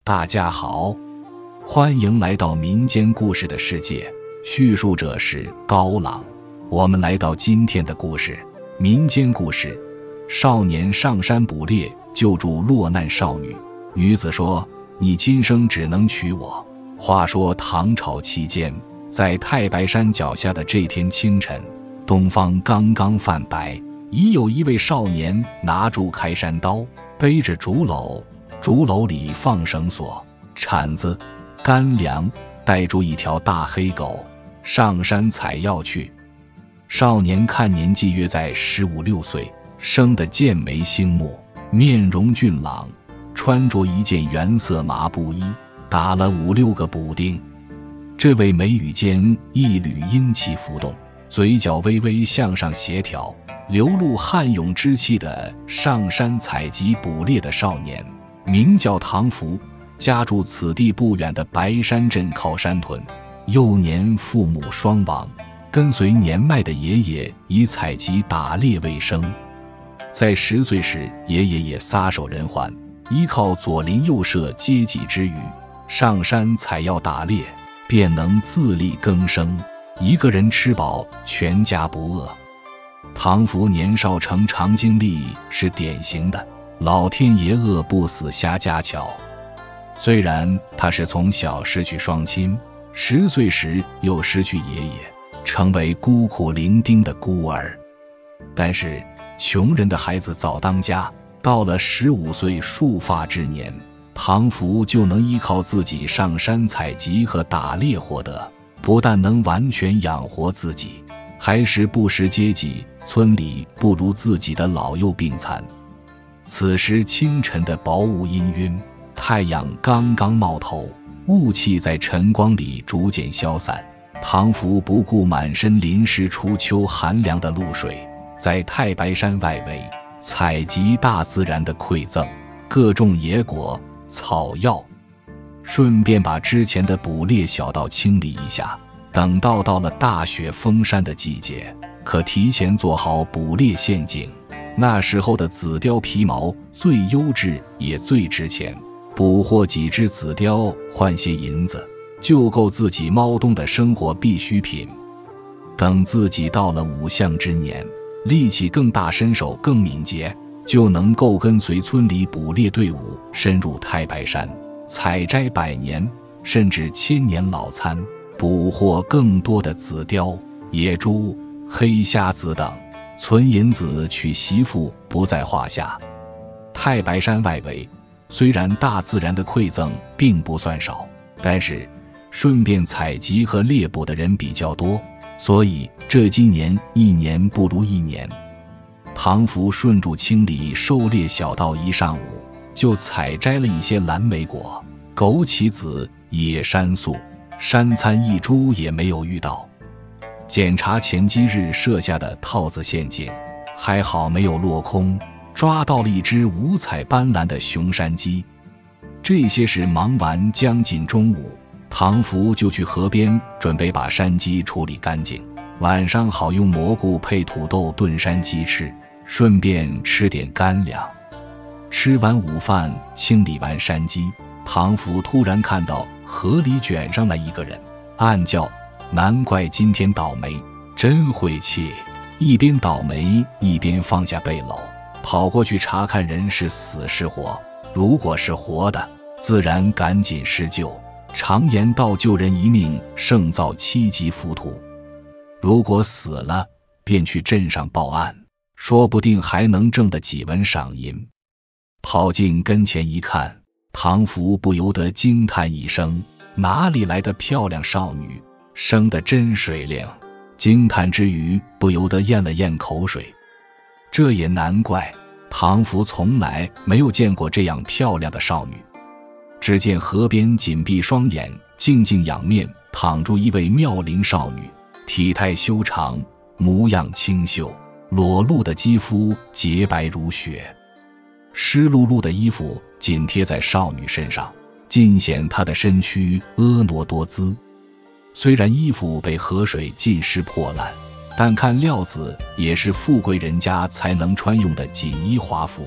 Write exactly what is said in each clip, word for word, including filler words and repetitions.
大家好，欢迎来到民间故事的世界，叙述者是高朗。我们来到今天的故事，民间故事：少年上山捕猎，救助落难少女。女子说：“你今生只能娶我。”话说唐朝期间，在太白山脚下的这天清晨，东方刚刚泛白，已有一位少年拿住开山刀，背着竹篓，竹篓里放绳索、铲子、干粮，带住一条大黑狗，上山采药去。少年看年纪约在十五六岁，生得剑眉星目，面容俊朗，穿着一件原色麻布衣，打了五六个补丁。这位眉宇间一缕阴气浮动，嘴角微微向上协调，流露悍勇之气的上山采集捕猎的少年，名叫唐福，家住此地不远的白山镇靠山屯。幼年父母双亡，跟随年迈的爷爷以采集打猎为生。在十岁时，爷爷也撒手人寰，依靠左邻右舍接济之余，上山采药打猎，便能自力更生，一个人吃饱，全家不饿。唐福年少成长经历是典型的老天爷饿不死瞎家巧。虽然他是从小失去双亲，十岁时又失去爷爷，成为孤苦伶仃的孤儿，但是穷人的孩子早当家，到了十五岁束发之年，唐福就能依靠自己上山采集和打猎获得，不但能完全养活自己，还使不识阶级村里不如自己的老幼病残。此时清晨的薄雾氤氲，太阳刚刚冒头，雾气在晨光里逐渐消散。唐福不顾满身淋湿初秋寒凉的露水，在太白山外围采集大自然的馈赠，各种野果草药，顺便把之前的捕猎小道清理一下，等到到了大雪封山的季节，可提前做好捕猎陷阱。那时候的紫貂皮毛最优质也最值钱，捕获几只紫貂换些银子，就够自己猫冬的生活必需品。等自己到了五相之年，力气更大，身手更敏捷，就能够跟随村里捕猎队伍深入太白山，采摘百年甚至千年老参，捕获更多的紫貂、野猪、黑瞎子等，存银子娶媳妇不在话下。太白山外围虽然大自然的馈赠并不算少，但是顺便采集和猎捕的人比较多，所以这几年一年不如一年。唐福顺住清理狩猎小道一上午，就采摘了一些蓝莓果、枸杞子、野山素，山参一株也没有遇到。检查前几日设下的套子陷阱，还好没有落空，抓到了一只五彩斑斓的熊山鸡。这些事忙完将近中午，唐福就去河边准备把山鸡处理干净，晚上好用蘑菇配土豆炖山鸡吃，顺便吃点干粮。吃完午饭，清理完山鸡，唐福突然看到河里卷上来一个人，暗叫：难怪今天倒霉，真晦气。一边倒霉一边放下背篓，跑过去查看人是死是活。如果是活的，自然赶紧施救，常言道救人一命胜造七级浮屠。如果死了，便去镇上报案，说不定还能挣得几文赏银。跑进跟前一看，唐福不由得惊叹一声：哪里来的漂亮少女，生得真水灵。惊叹之余，不由得咽了咽口水。这也难怪，唐福从来没有见过这样漂亮的少女。只见河边紧闭双眼，静静仰面躺住一位妙龄少女，体态修长，模样清秀，裸露的肌肤洁白如雪，湿漉漉的衣服紧贴在少女身上，尽显她的身躯婀娜多姿。虽然衣服被河水浸湿破烂，但看料子也是富贵人家才能穿用的锦衣华服，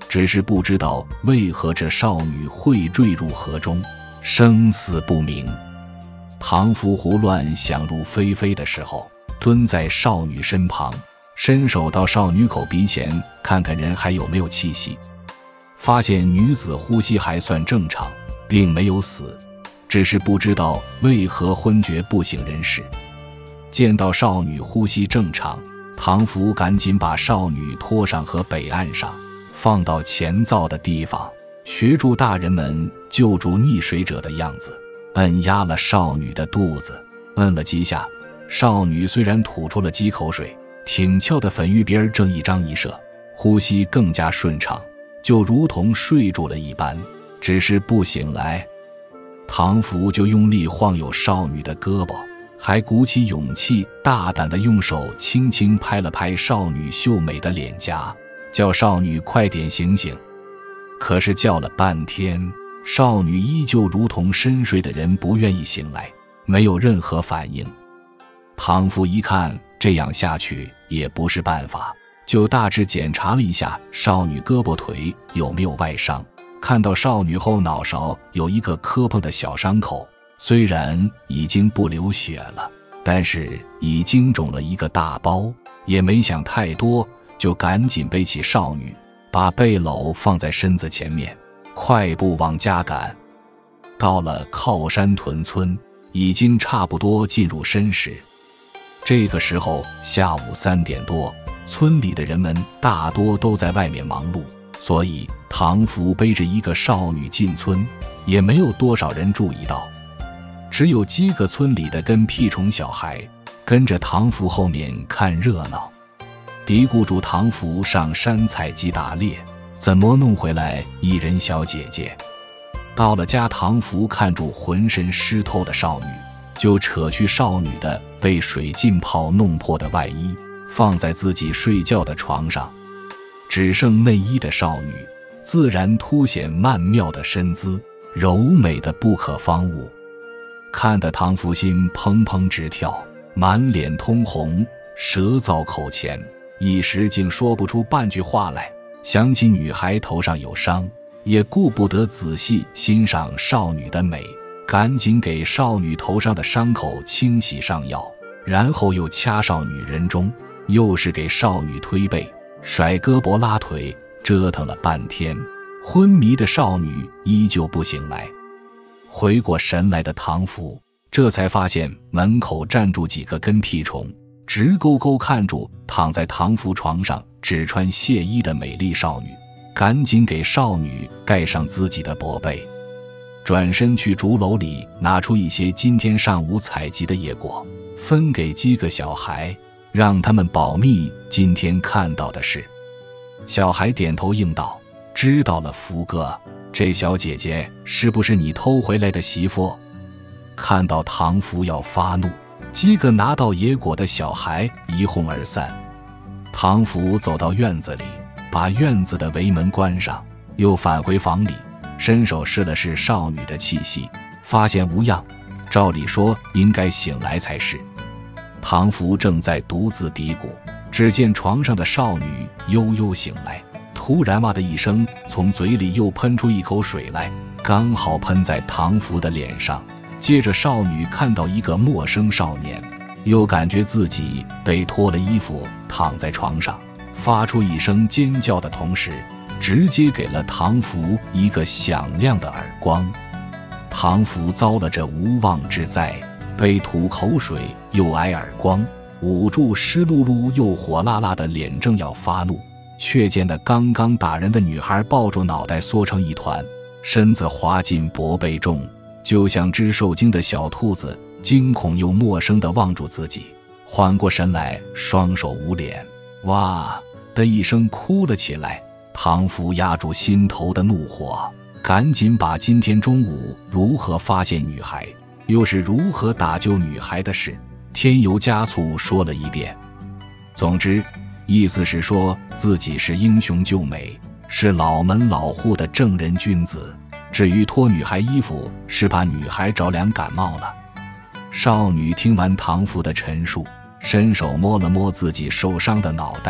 只是不知道为何这少女会坠入河中，生死不明。唐福胡乱想入非非的时候，蹲在少女身旁，伸手到少女口鼻前看看人还有没有气息，发现女子呼吸还算正常，并没有死，只是不知道为何昏厥不省人事。见到少女呼吸正常，唐福赶紧把少女拖上河北岸上，放到前造的地方，学助大人们救助溺水者的样子，摁压了少女的肚子。摁了几下，少女虽然吐出了几口水，挺翘的粉玉边正一张一射，呼吸更加顺畅，就如同睡住了一般，只是不醒来。唐福就用力晃悠少女的胳膊，还鼓起勇气大胆地用手轻轻拍了拍少女秀美的脸颊，叫少女快点醒醒。可是叫了半天，少女依旧如同深睡的人，不愿意醒来，没有任何反应。唐福一看这样下去也不是办法，就大致检查了一下少女胳膊腿有没有外伤，看到少女后脑勺有一个磕碰的小伤口，虽然已经不流血了，但是已经肿了一个大包，也没想太多，就赶紧背起少女，把背篓放在身子前面，快步往家赶。到了靠山屯村，已经差不多进入申时。这个时候下午三点多，村里的人们大多都在外面忙碌，所以唐福背着一个少女进村，也没有多少人注意到，只有几个村里的跟屁虫小孩跟着唐福后面看热闹，嘀咕住唐福上山采集打猎，怎么弄回来一人小姐姐。到了家，唐福看住浑身湿透的少女，就扯去少女的被水浸泡弄破的外衣，放在自己睡觉的床上，只剩内衣的少女自然凸显曼妙的身姿，柔美的不可方物，看得唐福心砰砰直跳，满脸通红，舌燥口乾，一时竟说不出半句话来。想起女孩头上有伤，也顾不得仔细欣赏少女的美，赶紧给少女头上的伤口清洗上药，然后又掐少女人中，又是给少女推背，甩胳膊拉腿，折腾了半天，昏迷的少女依旧不醒来。回过神来的唐福这才发现门口站住几个跟屁虫，直勾勾看住躺在唐福床上只穿亵衣的美丽少女，赶紧给少女盖上自己的薄被，转身去竹篓里拿出一些今天上午采集的野果，分给几个小孩，让他们保密今天看到的事。小孩点头应道，知道了福哥，这小姐姐是不是你偷回来的媳妇？看到唐福要发怒，几个拿到野果的小孩一哄而散。唐福走到院子里，把院子的围门关上，又返回房里，伸手试了试少女的气息，发现无恙，照理说应该醒来才是。唐福正在独自嘀咕，只见床上的少女悠悠醒来，突然哇的一声，从嘴里又喷出一口水来，刚好喷在唐福的脸上。接着少女看到一个陌生少年，又感觉自己被脱了衣服躺在床上，发出一声尖叫的同时，直接给了唐福一个响亮的耳光。唐福遭了这无妄之灾，被吐口水又挨耳光，捂住湿漉漉又火辣辣的脸，正要发怒，却见得刚刚打人的女孩抱住脑袋缩成一团，身子滑进薄被中，就像只受惊的小兔子，惊恐又陌生地望住自己，缓过神来，双手捂脸，哇的一声哭了起来。唐福压住心头的怒火，赶紧把今天中午如何发现女孩，又是如何打救女孩的事添油加醋说了一遍。总之意思是说自己是英雄救美，是老门老户的正人君子，至于脱女孩衣服是怕女孩着凉感冒了。少女听完唐福的陈述，伸手摸了摸自己受伤的脑袋，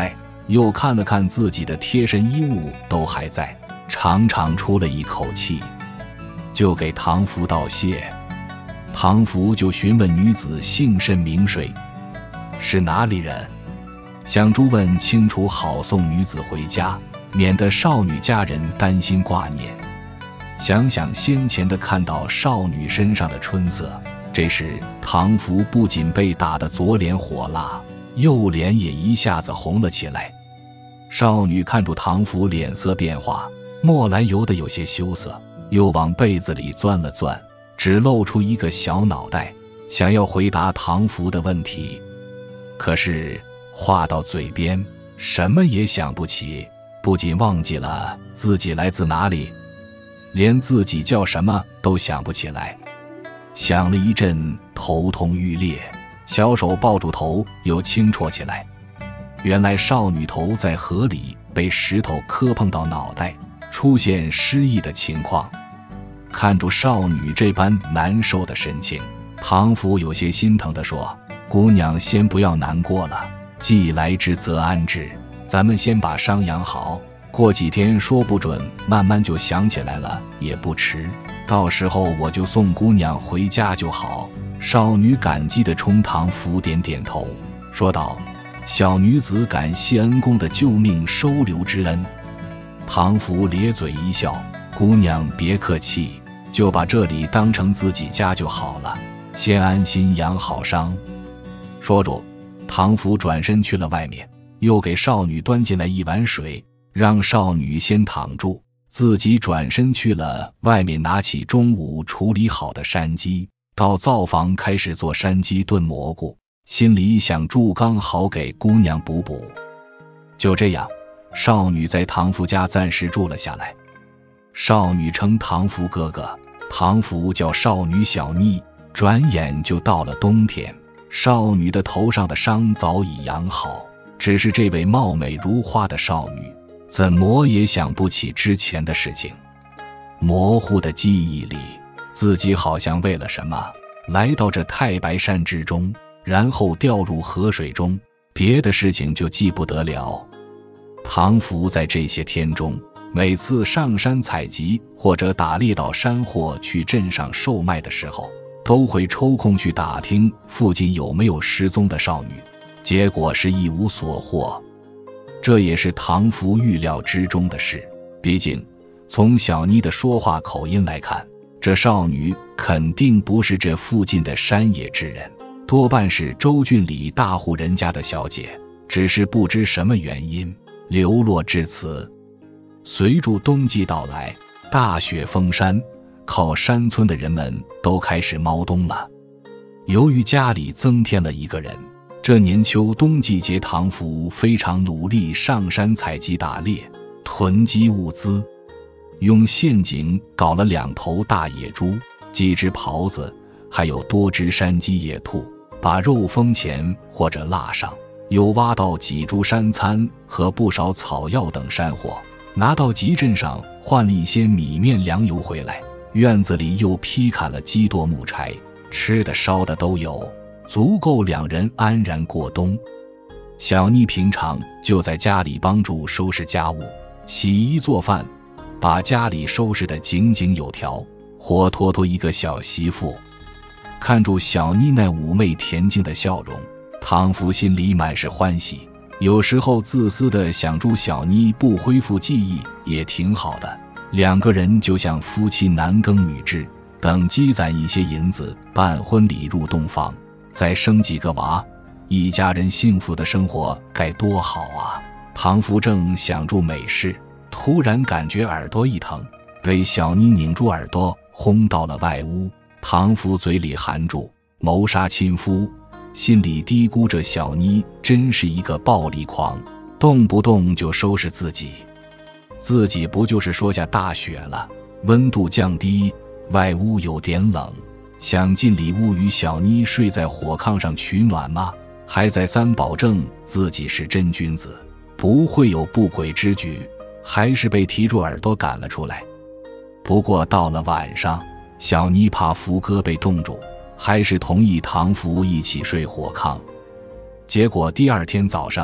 又看了看自己的贴身衣物都还在，长长出了一口气，就给唐福道谢。唐福就询问女子姓甚名谁，是哪里人，想追问清楚，好送女子回家，免得少女家人担心挂念。想想先前的看到少女身上的春色，这时唐福不仅被打得左脸火辣，右脸也一下子红了起来。少女看住唐福脸色变化，莫来由得有些羞涩，又往被子里钻了钻，只露出一个小脑袋，想要回答唐福的问题，可是话到嘴边什么也想不起，不仅忘记了自己来自哪里，连自己叫什么都想不起来。想了一阵，头痛欲裂，小手抱住头又轻戳起来。原来少女头在河里被石头磕碰到脑袋，出现失忆的情况。看住少女这般难受的神情，唐福有些心疼地说，姑娘先不要难过了，既来之则安之，咱们先把伤养好，过几天说不准慢慢就想起来了也不迟，到时候我就送姑娘回家就好。少女感激地冲唐福点点头，说道，小女子感谢恩公的救命收留之恩。唐福咧嘴一笑，姑娘别客气，就把这里当成自己家就好了，先安心养好伤。说着，唐福转身去了外面，又给少女端进来一碗水，让少女先躺住，自己转身去了外面，拿起中午处理好的山鸡，到灶房开始做山鸡炖蘑菇，心里想住刚好给姑娘补补。就这样，少女在唐福家暂时住了下来。少女称唐福哥哥，唐福叫少女小妮。转眼就到了冬天，少女的头上的伤早已养好，只是这位貌美如花的少女怎么也想不起之前的事情。模糊的记忆里，自己好像为了什么来到这太白山之中，然后掉入河水中，别的事情就记不得了。唐福在这些天中，每次上山采集或者打猎到山货去镇上售卖的时候，都会抽空去打听附近有没有失踪的少女，结果是一无所获。这也是唐福预料之中的事，毕竟从小妮的说话口音来看，这少女肯定不是这附近的山野之人，多半是州郡里大户人家的小姐，只是不知什么原因流落至此。随着冬季到来，大雪封山，靠山村的人们都开始猫冬了。由于家里增添了一个人，这年秋冬季节，唐福非常努力上山采集打猎，囤积物资，用陷阱搞了两头大野猪，几只狍子，还有多只山鸡野兔，把肉封钱或者蜡上，又挖到几株山参和不少草药等山货，拿到集镇上换了一些米面粮油回来，院子里又劈砍了几垛木柴，吃的烧的都有，足够两人安然过冬。小妮平常就在家里帮助收拾家务，洗衣做饭，把家里收拾得井井有条，活脱脱一个小媳妇。看住小妮那妩媚恬静的笑容，唐福心里满是欢喜，有时候自私的想祝小妮不恢复记忆也挺好的，两个人就像夫妻男耕女织，等积攒一些银子办婚礼入洞房，再生几个娃，一家人幸福的生活该多好啊。唐福正想住美事，突然感觉耳朵一疼，被小妮拧住耳朵轰到了外屋。唐福嘴里含住谋杀亲夫，心里嘀咕着小妮真是一个暴力狂，动不动就收拾自己。自己不就是说下大雪了，温度降低，外屋有点冷，想进里屋与小妮睡在火炕上取暖吗？还再三保证自己是真君子，不会有不轨之举，还是被提住耳朵赶了出来。不过到了晚上，小妮怕福哥被冻住，还是同意唐福一起睡火炕。结果第二天早上，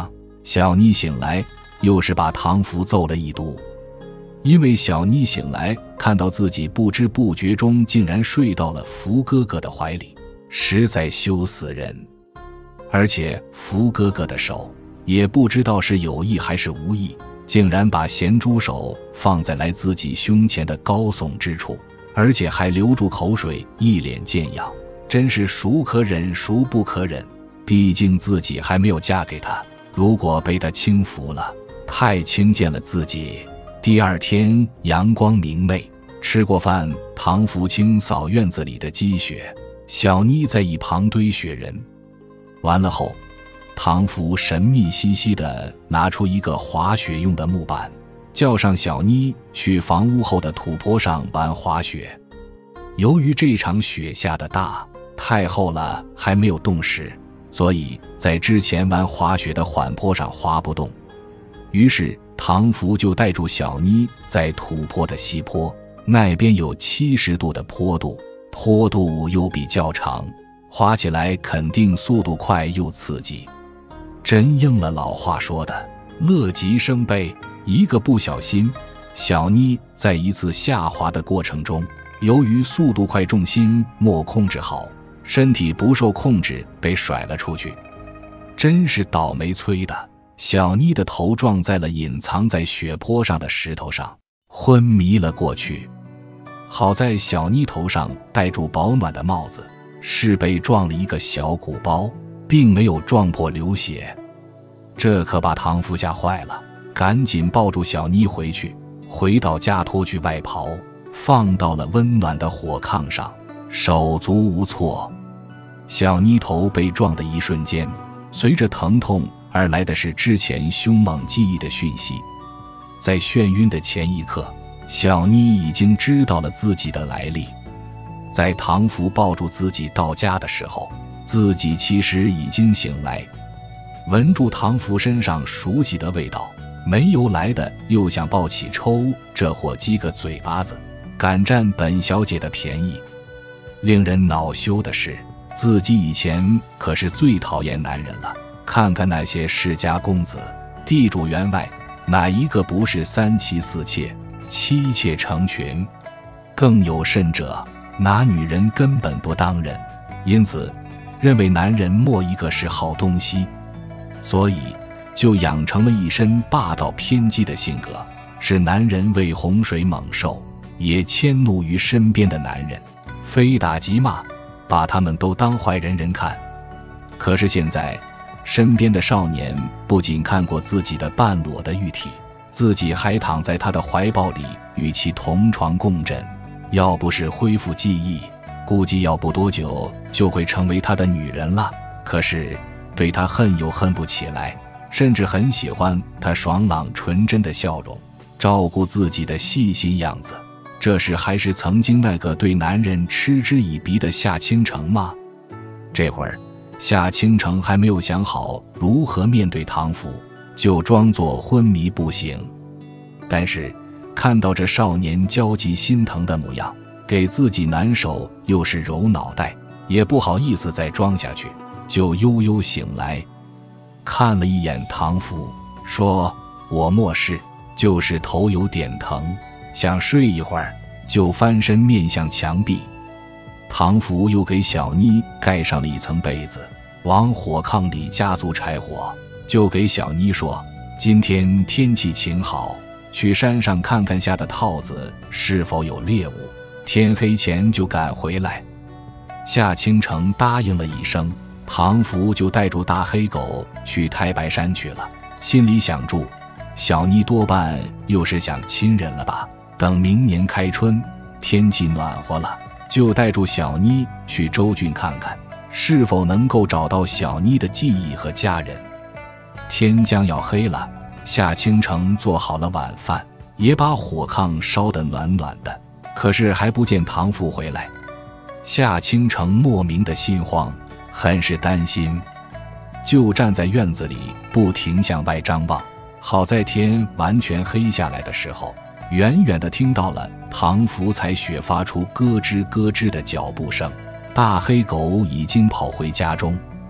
小妮醒来，又是把唐福揍了一毒。因为小妮醒来看到自己不知不觉中竟然睡到了福哥哥的怀里，实在羞死人。而且福哥哥的手也不知道是有意还是无意，竟然把咸猪手放在来自己胸前的高耸之处，而且还流住口水，一脸贱样，真是孰可忍孰不可忍。毕竟自己还没有嫁给他，如果被他轻浮了，太轻贱了自己。第二天阳光明媚，吃过饭，唐福清扫院子里的积雪，小妮在一旁堆雪人。完了后，唐福神秘兮兮地拿出一个滑雪用的木板，叫上小妮去房屋后的土坡上玩滑雪。由于这场雪下的大，太厚了，还没有冻实，所以在之前玩滑雪的缓坡上滑不动。于是唐福就带住小妮在土坡的西坡，那边有七十度的坡度，坡度又比较长，滑起来肯定速度快又刺激。真应了老话说的，乐极生悲。一个不小心，小妮在一次下滑的过程中，由于速度快，重心没控制好，身体不受控制被甩了出去。真是倒霉催的，小妮的头撞在了隐藏在雪坡上的石头上，昏迷了过去。好在小妮头上戴住保暖的帽子，是被撞了一个小鼓包，并没有撞破流血。这可把唐福吓坏了，赶紧抱住小妮回去，回到家脱去外袍，放到了温暖的火炕上，手足无措。小妮头被撞的一瞬间，随着疼痛而来的是之前凶猛记忆的讯息。在眩晕的前一刻，小妮已经知道了自己的来历。在唐福抱住自己到家的时候，自己其实已经醒来，闻住唐福身上熟悉的味道，没由来的又想抱起抽这伙鸡个嘴巴子，敢占本小姐的便宜。令人恼羞的是，自己以前可是最讨厌男人了，看看那些世家公子、地主员外，哪一个不是三妻四妾、妻妾成群？更有甚者，拿女人根本不当人，因此认为男人没一个是好东西，所以就养成了一身霸道偏激的性格，是男人为洪水猛兽，也迁怒于身边的男人，非打即骂，把他们都当坏人人看。可是现在身边的少年不仅看过自己的半裸的玉体，自己还躺在他的怀抱里与其同床共枕，要不是恢复记忆，估计要不多久就会成为他的女人了。可是对他恨又恨不起来，甚至很喜欢他爽朗纯真的笑容，照顾自己的细心样子。这时还是曾经那个对男人嗤之以鼻的夏倾城吗？这会儿夏倾城还没有想好如何面对唐福，就装作昏迷不醒。但是看到这少年焦急心疼的模样，给自己难受又是揉脑袋，也不好意思再装下去，就悠悠醒来，看了一眼唐福，说：我没事，就是头有点疼，想睡一会儿，就翻身面向墙壁。唐福又给小妮盖上了一层被子，往火炕里加足柴火，就给小妮说：今天天气晴好，去山上看看下的套子是否有猎物，天黑前就赶回来。夏倾城答应了一声，唐福就带住大黑狗去太白山去了，心里想住，小妮多半又是想亲人了吧，等明年开春天气暖和了，就带住小妮去州郡看看，是否能够找到小妮的记忆和家人。天将要黑了，夏倾城做好了晚饭，也把火炕烧得暖暖的，可是还不见唐福回来。夏倾城莫名的心慌，很是担心，就站在院子里不停向外张望。好在天完全黑下来的时候，远远地听到了唐福采雪发出咯吱咯吱的脚步声，大黑狗已经跑回家中，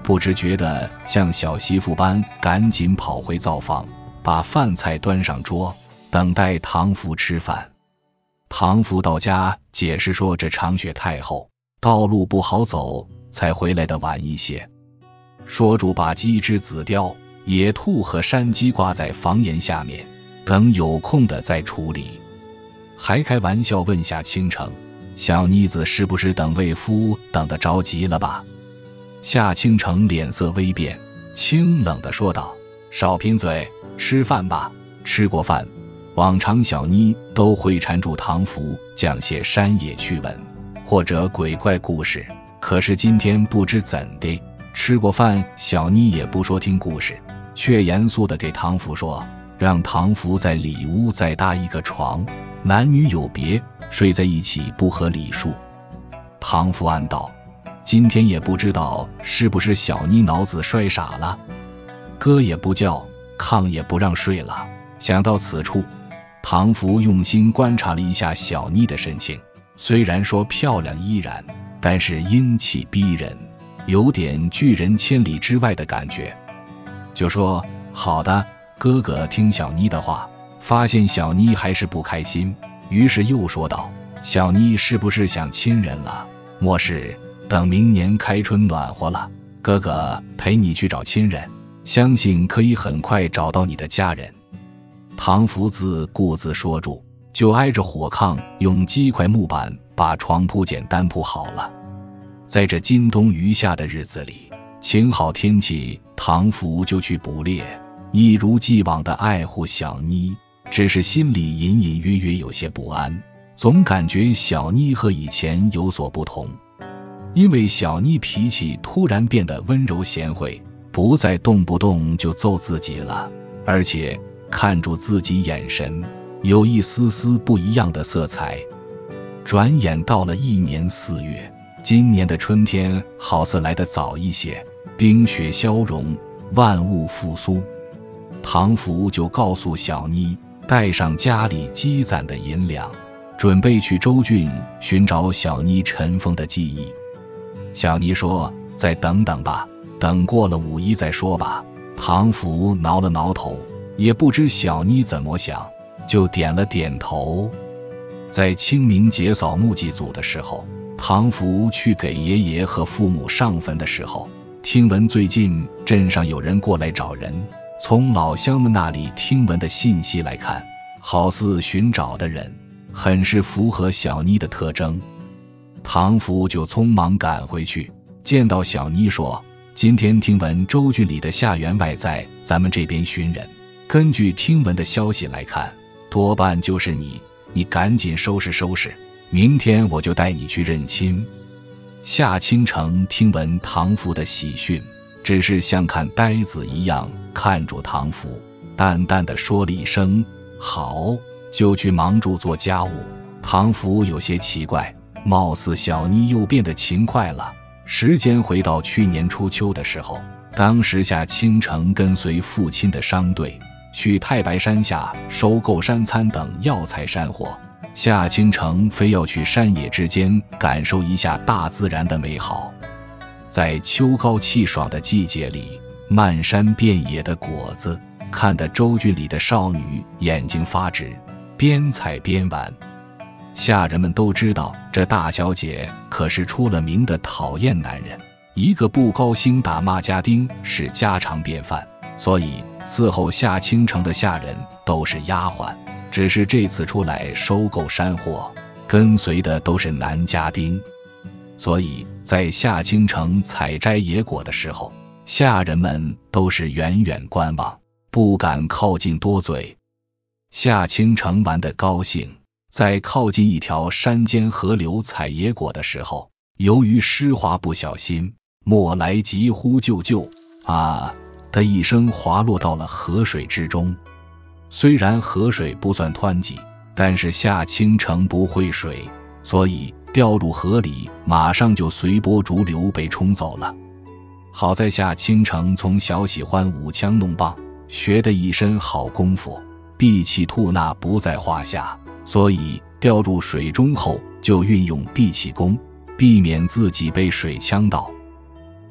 不知觉得像小媳妇般赶紧跑回灶房，把饭菜端上桌，等待唐福吃饭。唐福到家解释说，这场雪太厚，道路不好走，才回来的晚一些。说主把鸡只、紫貂、野兔和山鸡挂在房檐下面，等有空的再处理。还开玩笑问夏倾城，小妮子是不是等为夫等得着急了吧？夏倾城脸色微变，清冷地说道，少贫嘴，吃饭吧。吃过饭，往常小妮都会缠住唐福讲些山野趣闻或者鬼怪故事，可是今天不知怎的，吃过饭小妮也不说听故事，却严肃地给唐福说，让唐福在里屋再搭一个床，男女有别，睡在一起不合礼数。唐福暗道，今天也不知道是不是小妮脑子摔傻了，歌也不叫，炕也不让睡了。想到此处，唐福用心观察了一下小妮的神情，虽然说漂亮依然，但是英气逼人，有点拒人千里之外的感觉。就说，好的，哥哥听小妮的话。发现小妮还是不开心，于是又说道，小妮是不是想亲人了？莫是，等明年开春暖和了，哥哥陪你去找亲人，相信可以很快找到你的家人。唐福自顾自说住，就挨着火炕用鸡块木板把床铺简单铺好了。在这今冬余夏的日子里，晴好天气，唐福就去捕猎，一如既往地爱护小妮，只是心里隐隐约约有些不安，总感觉小妮和以前有所不同。因为小妮脾气突然变得温柔贤惠，不再动不动就揍自己了，而且看住自己眼神有一丝丝不一样的色彩。转眼到了一年四月，今年的春天好似来得早一些，冰雪消融，万物复苏。唐福就告诉小妮，带上家里积攒的银两，准备去州郡寻找小妮尘封的记忆。小妮说，再等等吧，等过了五一再说吧。唐福挠了挠头，也不知小妮怎么想，就点了点头。在清明节扫墓祭祖的时候，唐福去给爷爷和父母上坟的时候，听闻最近镇上有人过来找人，从老乡们那里听闻的信息来看，好似寻找的人很是符合小妮的特征。唐福就匆忙赶回去，见到小妮说，今天听闻州郡里的夏员外在咱们这边寻人，根据听闻的消息来看，多半就是你，你赶紧收拾收拾，明天我就带你去认亲。夏倾城听闻唐福的喜讯，只是像看呆子一样看住唐福，淡淡的说了一声好，就去忙住做家务。唐福有些奇怪，貌似小妮又变得勤快了。时间回到去年初秋的时候，当时夏倾城跟随父亲的商队去太白山下收购山参等药材山货，夏倾城非要去山野之间感受一下大自然的美好。在秋高气爽的季节里，漫山遍野的果子看得州郡里的少女眼睛发直，边采边玩。下人们都知道，这大小姐可是出了名的讨厌男人，一个不高兴打骂家丁是家常便饭，所以伺候夏倾城的下人都是丫鬟，只是这次出来收购山货，跟随的都是男家丁。所以在夏倾城采摘野果的时候，下人们都是远远观望，不敢靠近多嘴。夏倾城玩得高兴，在靠近一条山间河流采野果的时候，由于湿滑不小心，莫来急呼救救啊的一声滑落到了河水之中。虽然河水不算湍急，但是夏倾城不会水，所以掉入河里，马上就随波逐流被冲走了。好在夏倾城从小喜欢舞枪弄棒，学得一身好功夫，闭气吐纳不在话下，所以掉入水中后就运用闭气功，避免自己被水呛到。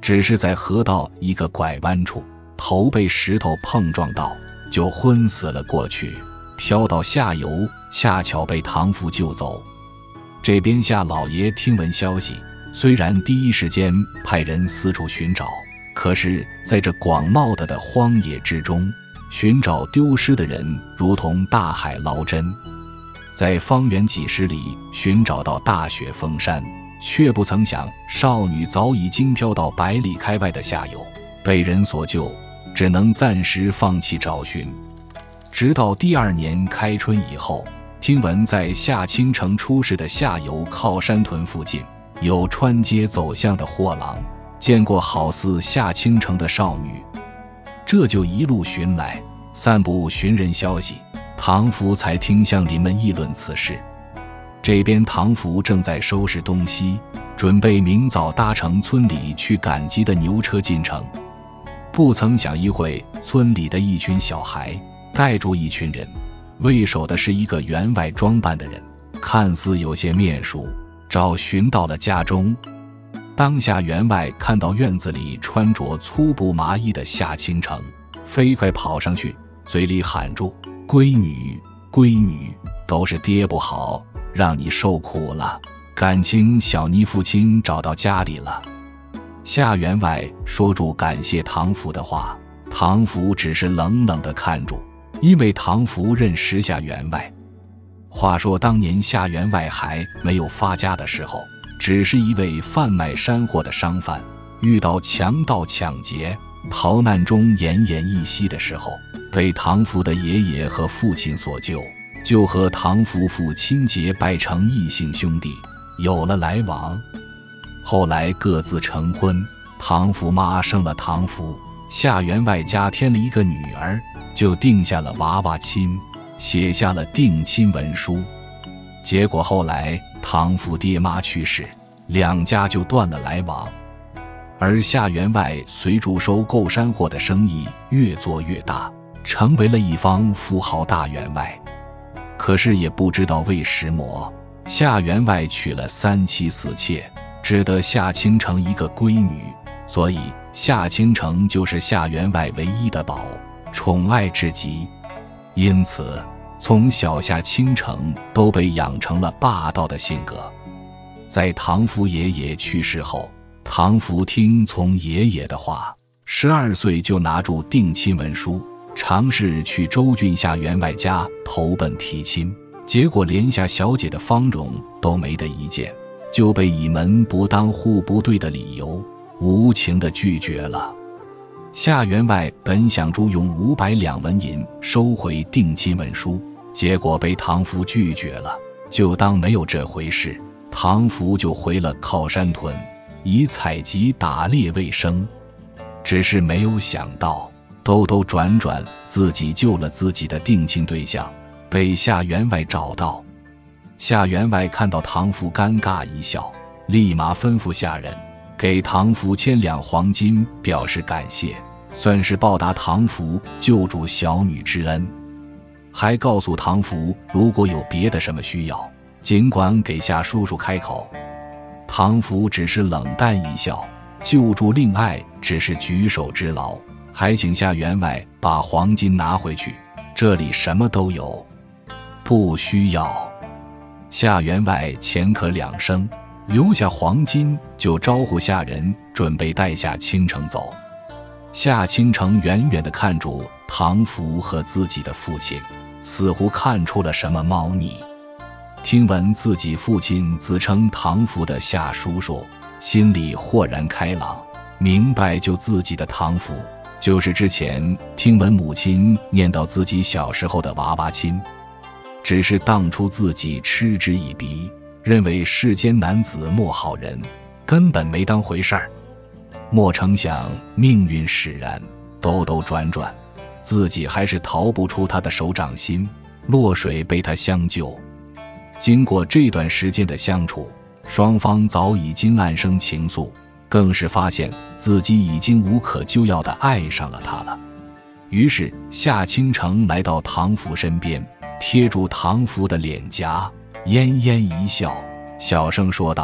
只是在河道一个拐弯处，头被石头碰撞到，就昏死了过去，飘到下游，恰巧被唐福救走。这边夏老爷听闻消息，虽然第一时间派人四处寻找，可是在这广袤的的荒野之中，寻找丢失的人如同大海捞针。在方圆几十里寻找到大雪封山，却不曾想少女早已经飘到百里开外的下游，被人所救，只能暂时放弃找寻。直到第二年开春以后，听闻在夏青城出事的下游靠山屯附近，有穿街走巷的货郎见过好似夏青城的少女，这就一路寻来，散布寻人消息。唐福才听乡邻们议论此事。这边唐福正在收拾东西，准备明早搭乘村里去赶集的牛车进城，不曾想一会，村里的一群小孩带住一群人，为首的是一个员外装扮的人，看似有些面熟，找寻到了家中。当下员外看到院子里穿着粗布麻衣的夏青城，飞快跑上去，嘴里喊住：闺女闺女，都是爹不好，让你受苦了，感情小妮父亲找到家里了。夏员外说住感谢唐福的话，唐福只是冷冷地看住，因为唐福认识夏员外。话说当年夏员外还没有发家的时候，只是一位贩卖山货的商贩，遇到强盗抢劫，逃难中奄奄一息的时候，被唐福的爷爷和父亲所救，就和唐福父亲结拜成异姓兄弟，有了来往。后来各自成婚，唐福妈生了唐福，夏员外家添了一个女儿，就定下了娃娃亲，写下了定亲文书。结果后来唐福爹妈去世，两家就断了来往。而夏员外随着收购山货的生意越做越大，成为了一方富豪大员外。可是也不知道为什么，夏员外娶了三妻四妾，只得夏青城一个闺女，所以夏青城就是夏员外唯一的宝，宠爱至极。因此从小夏青城都被养成了霸道的性格。在唐福爷爷去世后，唐福听从爷爷的话，十二岁就拿住定亲文书，尝试去周郡夏员外家投奔提亲，结果连夏小姐的芳容都没得一见，就被以门不当户不对的理由无情地拒绝了。夏员外本想住用五百两纹银收回定亲文书，结果被唐福拒绝了，就当没有这回事。唐福就回了靠山屯，以采集打猎为生。只是没有想到，兜兜转转，自己救了自己的定亲对象，被夏员外找到。夏员外看到唐福尴尬一笑，立马吩咐下人给唐福千两黄金表示感谢，算是报答唐福救助小女之恩。还告诉唐福，如果有别的什么需要，尽管给夏叔叔开口。唐福只是冷淡一笑，救助另爱只是举手之劳，还请夏员外把黄金拿回去，这里什么都有，不需要。夏员外钱可两生，留下黄金就招呼下人准备带夏青城走。夏青城远远地看住唐福和自己的父亲，似乎看出了什么猫腻。听闻自己父亲自称唐福的夏叔叔，心里豁然开朗，明白救自己的唐福就是之前听闻母亲念叨自己小时候的娃娃亲，只是当初自己嗤之以鼻，认为世间男子莫好人，根本没当回事儿。莫成想命运使然，兜兜转转，自己还是逃不出他的手掌心，落水被他相救。经过这段时间的相处，双方早已经暗生情愫，更是发现自己已经无可救药地爱上了他了。于是夏青城来到唐福身边，贴住唐福的脸颊，奄奄一笑，小声说道：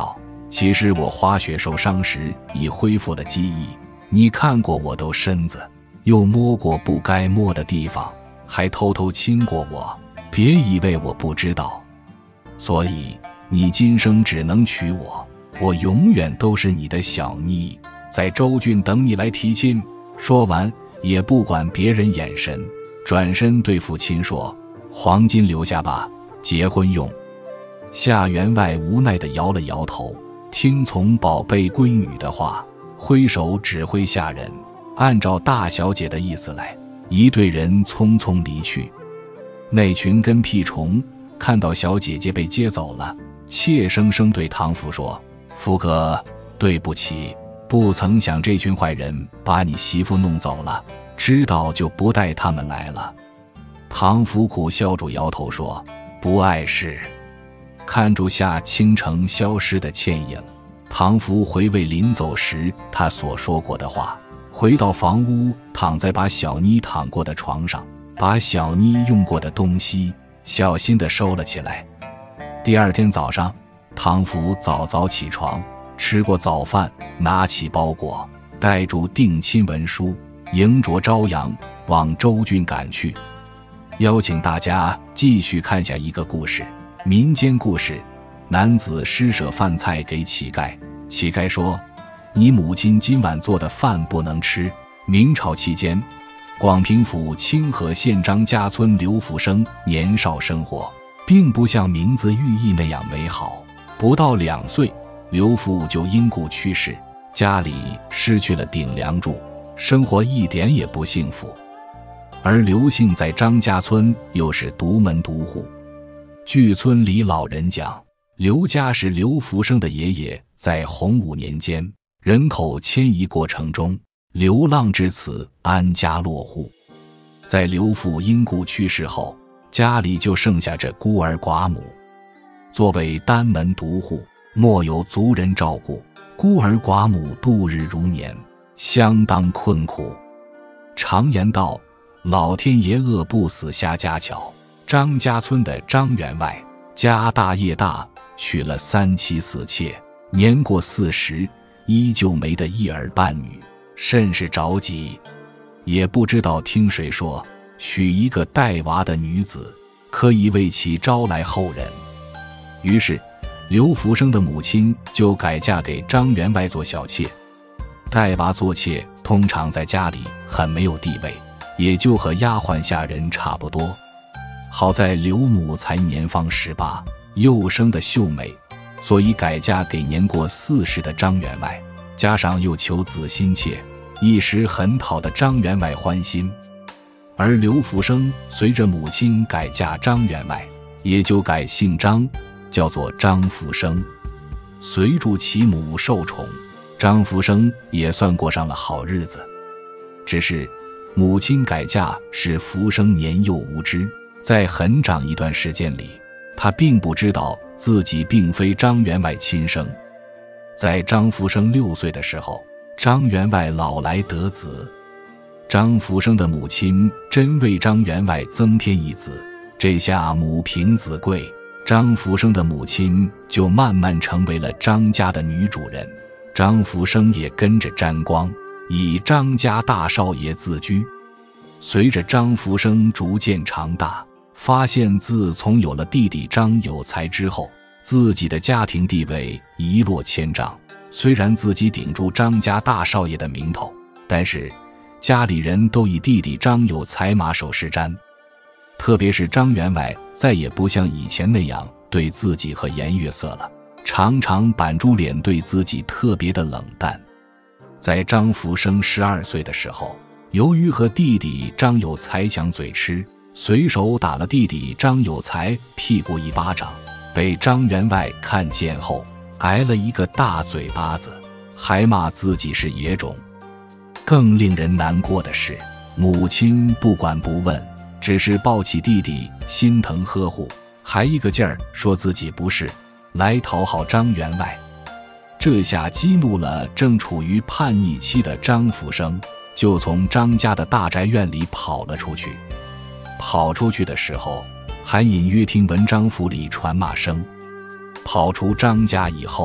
其实我滑雪受伤时已恢复了记忆，你看过我抖身子，又摸过不该摸的地方，还偷偷亲过我，别以为我不知道。所以你今生只能娶我，我永远都是你的小妮，在州郡等你来提亲。说完也不管别人眼神，转身对父亲说，黄金留下吧，结婚用。夏员外无奈地摇了摇头，听从宝贝闺女的话，挥手指挥下人按照大小姐的意思来。一队人匆匆离去。那群跟屁虫看到小姐姐被接走了，怯生生对唐福说，福哥，对不起，不曾想这群坏人把你媳妇弄走了，知道就不带他们来了。唐福苦笑着摇头说，不碍事。看住夏倾城消失的倩影，唐福回味临走时他所说过的话，回到房屋，躺在把小妮躺过的床上，把小妮用过的东西小心地收了起来。第二天早上，唐福早早起床，吃过早饭，拿起包裹，带住定亲文书，迎着朝阳往州郡赶去。邀请大家继续看下一个故事，民间故事。男子施舍饭菜给乞丐，乞丐说，你母亲今晚做的饭不能吃。明朝期间，广平府清河县张家村刘福生年少生活并不像名字寓意那样美好，不到两岁，刘父就因故去世，家里失去了顶梁柱，生活一点也不幸福。而刘姓在张家村又是独门独户。据村里老人讲，刘家是刘福生的爷爷在洪武年间人口迁移过程中流浪至此，安家落户。在刘父因故去世后，家里就剩下这孤儿寡母。作为单门独户，莫有族人照顾，孤儿寡母度日如年，相当困苦。常言道，老天爷饿不死瞎家巧。张家村的张员外家大业大，娶了三妻四妾，年过四十，依旧没得一儿半女，甚是着急。也不知道听谁说，娶一个带娃的女子，可以为其招来后人。于是刘福生的母亲就改嫁给张员外做小妾。带娃做妾通常在家里很没有地位，也就和丫鬟下人差不多。好在刘母才年方十八，又生得秀美，所以改嫁给年过四十的张员外，加上又求子心切，一时很讨得张员外欢心。而刘福生随着母亲改嫁张员外，也就改姓张，叫做张福生。随住其母受宠，张福生也算过上了好日子。只是母亲改嫁是福生年幼无知，在很长一段时间里，他并不知道自己并非张员外亲生。在张福生六岁的时候，张员外老来得子，张福生的母亲真为张员外增添一子，这下母凭子贵，张福生的母亲就慢慢成为了张家的女主人，张福生也跟着沾光，以张家大少爷自居。随着张福生逐渐长大，发现自从有了弟弟张有才之后，自己的家庭地位一落千丈。虽然自己顶住张家大少爷的名头，但是家里人都以弟弟张有才马首是瞻。特别是张员外再也不像以前那样对自己和颜悦色了，常常板住脸对自己特别的冷淡。在张福生十二岁的时候，由于和弟弟张有才抢嘴吃，随手打了弟弟张有才屁股一巴掌，被张员外看见后挨了一个大嘴巴子，还骂自己是野种。更令人难过的是，母亲不管不问，只是抱起弟弟心疼呵护，还一个劲儿说自己不是来讨好张员外。这下激怒了正处于叛逆期的张福生，就从张家的大宅院里跑了出去。跑出去的时候，还隐约听闻张府里传骂声。跑出张家以后，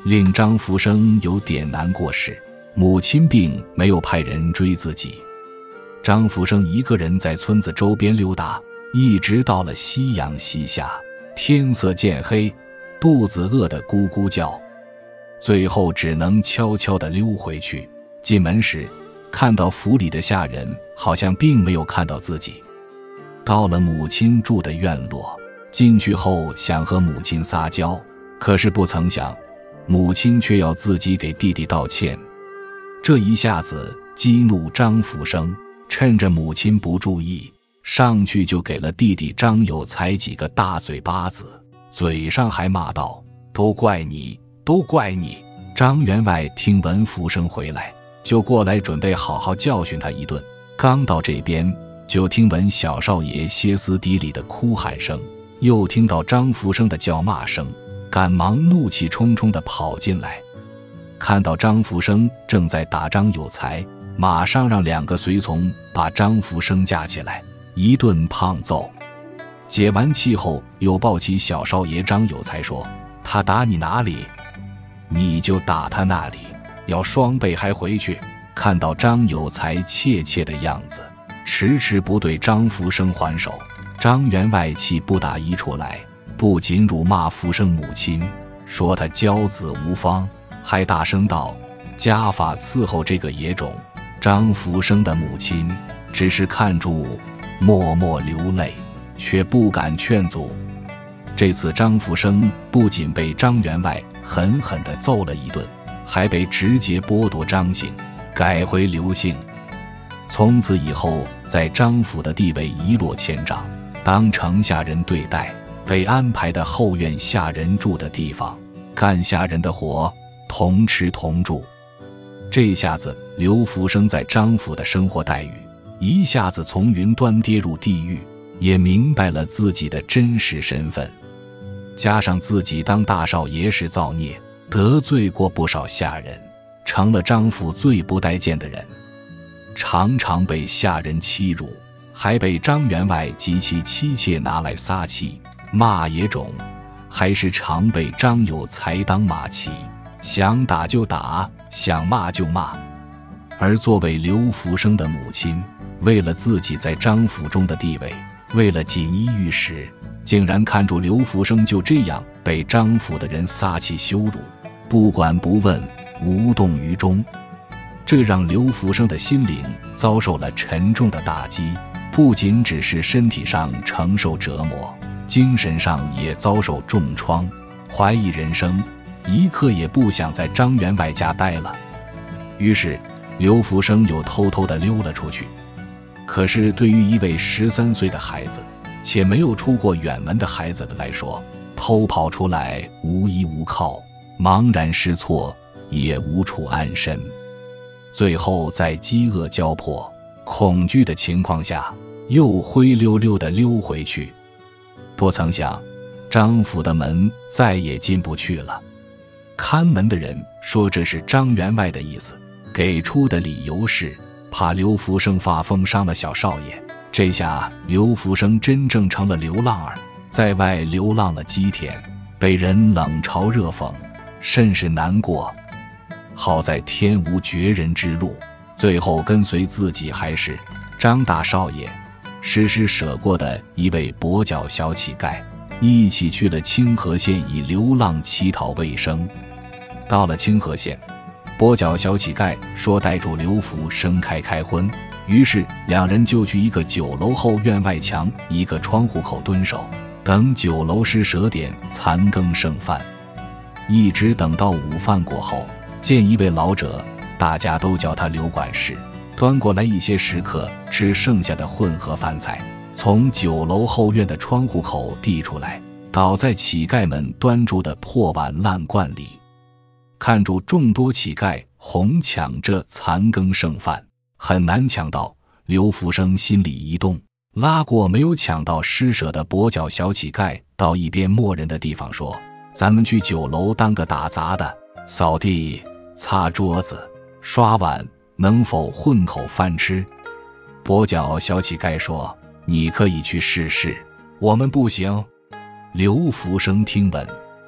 令张福生有点难过时，母亲并没有派人追自己。张福生一个人在村子周边溜达，一直到了夕阳西下，天色渐黑，肚子饿得咕咕叫，最后只能悄悄地溜回去。进门时，看到府里的下人好像并没有看到自己。到了母亲住的院落，进去后想和母亲撒娇，可是不曾想，母亲却要自己给弟弟道歉。这一下子激怒张福生，趁着母亲不注意，上去就给了弟弟张有才几个大嘴巴子，嘴上还骂道：都怪你，都怪你。张员外听闻福生回来，就过来准备好好教训他一顿。刚到这边，就听闻小少爷歇斯底里的哭喊声，又听到张福生的叫骂声，赶忙怒气冲冲地跑进来。看到张福生正在打张有才，马上让两个随从把张福生架起来，一顿胖揍。解完气后，又抱起小少爷张有才说：他打你哪里，你就打他那里，要双倍还回去。看到张有才怯怯的样子，迟迟不对张福生还手，张员外气不打一处来，不仅辱骂福生母亲，说他骄子无方，还大声道：家法伺候这个野种。张福生的母亲只是看住，默默流泪，却不敢劝阻。这次张福生不仅被张员外狠狠地揍了一顿，还被直接剥夺张姓，改回刘姓。从此以后，在张府的地位一落千丈，当城下人对待，被安排的后院下人住的地方，干下人的活，同吃同住。这下子刘福生在张府的生活待遇一下子从云端跌入地狱，也明白了自己的真实身份。加上自己当大少爷时造孽，得罪过不少下人，成了张府最不待见的人，常常被下人欺辱，还被张员外及其妻妾拿来撒气骂野种，还是常被张有才当马骑，想打就打，想骂就骂。而作为刘福生的母亲，为了自己在张府中的地位，为了锦衣玉食，竟然看住刘福生就这样被张府的人撒气羞辱，不管不问，无动于衷。这让刘福生的心灵遭受了沉重的打击，不仅只是身体上承受折磨，精神上也遭受重创，怀疑人生，一刻也不想在张员外家待了。于是刘福生又偷偷地溜了出去。可是对于一位十三岁的孩子，且没有出过远门的孩子来说，偷跑出来无依无靠，茫然失措，也无处安身。最后在饥饿交迫、恐惧的情况下，又灰溜溜地溜回去。不曾想，张府的门再也进不去了。看门的人说这是张员外的意思，给出的理由是怕刘福生发疯伤了小少爷。这下刘福生真正成了流浪儿，在外流浪了几天，被人冷嘲热讽，甚是难过。好在天无绝人之路，最后跟随自己还是张大少爷时时舍过的一位跛脚小乞丐，一起去了清河县以流浪乞讨为生。到了清河县，跛脚小乞丐说带住刘福生开开荤，于是两人就去一个酒楼后院外墙一个窗户口蹲守，等酒楼施舍点残羹剩饭。一直等到午饭过后，见一位老者，大家都叫他刘管事，端过来一些食客吃剩下的混合饭菜，从酒楼后院的窗户口递出来，倒在乞丐们端住的破碗烂罐里。看住众多乞丐哄抢着残羹剩饭，很难抢到，刘福生心里一动，拉过没有抢到施舍的跛脚小乞丐到一边没人的地方说：咱们去酒楼当个打杂的，扫地、擦桌子、刷碗，能否混口饭吃？跛脚小乞丐说：你可以去试试，我们不行。刘福生听闻，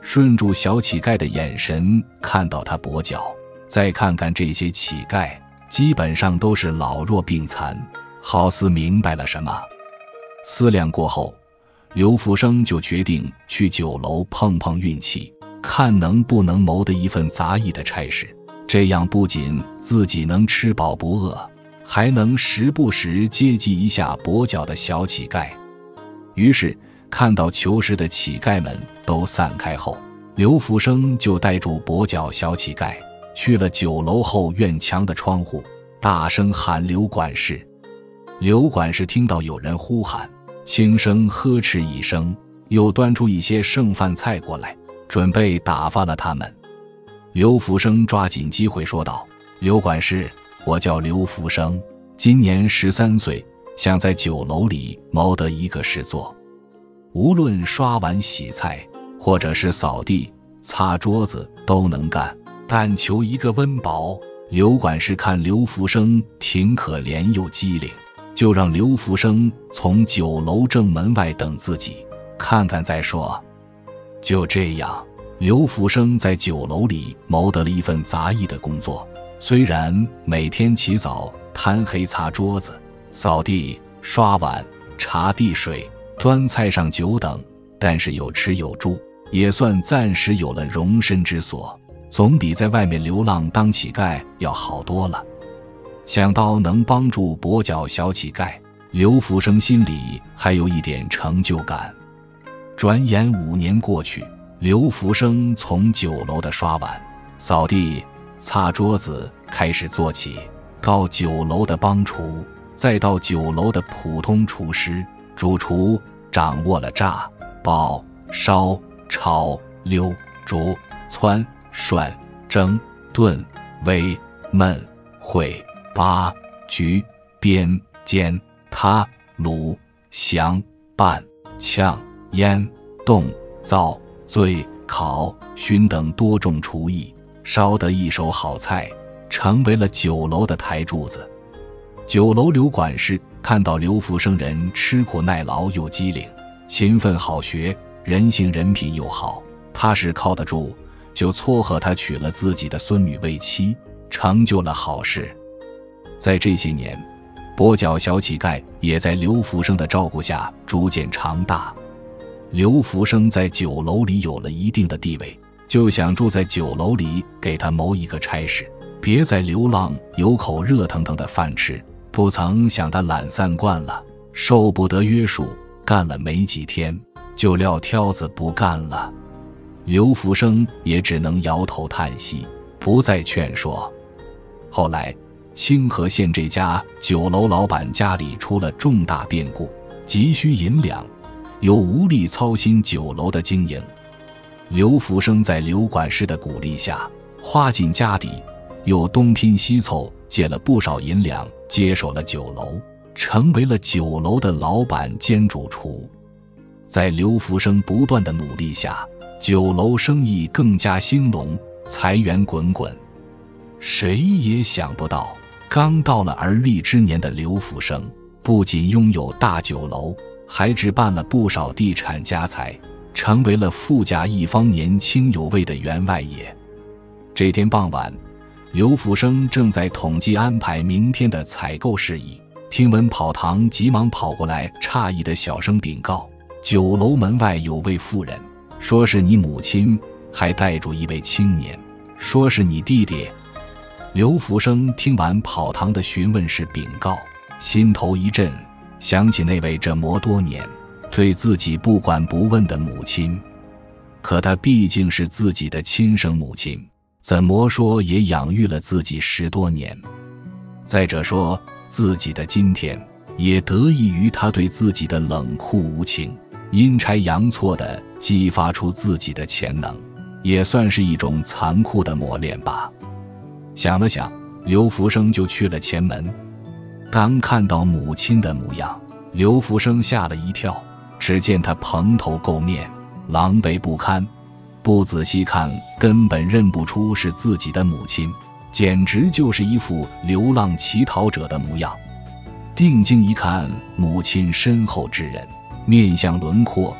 顺住小乞丐的眼神看到他跛脚，再看看这些乞丐，基本上都是老弱病残，好似明白了什么。思量过后，刘福生就决定去酒楼碰碰运气，看能不能谋得一份杂役的差事，这样不仅自己能吃饱不饿，还能时不时接济一下跛脚的小乞丐。于是看到求食的乞丐们都散开后，刘福生就带住跛脚小乞丐去了酒楼后院墙的窗户，大声喊刘管事。刘管事听到有人呼喊，轻声呵斥一声，又端出一些剩饭菜过来，准备打发了他们。刘福生抓紧机会说道：刘管事，我叫刘福生，今年十三岁，想在酒楼里谋得一个事做，无论刷碗洗菜或者是扫地擦桌子都能干，但求一个温饱。刘管事看刘福生挺可怜又机灵，就让刘福生从酒楼正门外等自己，看看再说。就这样，刘福生在酒楼里谋得了一份杂役的工作，虽然每天起早贪黑擦桌子、扫地、刷碗、查地水、端菜上酒等，但是有吃有住，也算暂时有了容身之所，总比在外面流浪当乞丐要好多了。想到能帮助跛脚小乞丐，刘福生心里还有一点成就感。转眼五年过去，刘福生从酒楼的刷碗、扫地、擦桌子开始做起，到酒楼的帮厨，再到酒楼的普通厨师、主厨，掌握了炸、爆、烧、炒、溜、煮、汆、涮、蒸、炖、煨、焖、烩、扒、焗、煸、煎、塌、卤、降、拌、炝、腌、冻、造、醉、烤、熏等多种厨艺，烧得一手好菜，成为了酒楼的台柱子。酒楼刘管事看到刘福生人吃苦耐劳又机灵，勤奋好学，人性人品又好，踏实靠得住，就撮合他娶了自己的孙女为妻，成就了好事。在这些年，跛脚小乞丐也在刘福生的照顾下逐渐长大。刘福生在酒楼里有了一定的地位，就想住在酒楼里给他谋一个差事，别再流浪有口热腾腾的饭吃。不曾想他懒散惯了，受不得约束，干了没几天就撂挑子不干了。刘福生也只能摇头叹息，不再劝说。后来清河县这家酒楼老板家里出了重大变故，急需银两，又无力操心酒楼的经营。刘福生在刘管事的鼓励下，花尽家底，又东拼西凑借了不少银两，接手了酒楼，成为了酒楼的老板兼主厨。在刘福生不断的努力下，酒楼生意更加兴隆，财源滚滚。谁也想不到，刚到了而立之年的刘福生，不仅拥有大酒楼，还置办了不少地产家财，成为了富甲一方年轻有为的员外爷。这天傍晚，刘福生正在统计安排明天的采购事宜，听闻跑堂急忙跑过来，诧异的小声禀告：酒楼门外有位妇人，说是你母亲，还带住一位青年，说是你弟弟。刘福生听完跑堂的询问式禀告，心头一震，想起那位这么多年对自己不管不问的母亲，可她毕竟是自己的亲生母亲，怎么说也养育了自己十多年。再者说，自己的今天也得益于她对自己的冷酷无情，阴差阳错地激发出自己的潜能，也算是一种残酷的磨练吧。想了想，刘福生就去了前门。刚看到母亲的模样，刘福生吓了一跳，只见她蓬头垢面，狼狈不堪，不仔细看根本认不出是自己的母亲，简直就是一副流浪乞讨者的模样。定睛一看，母亲身后之人，面相轮廓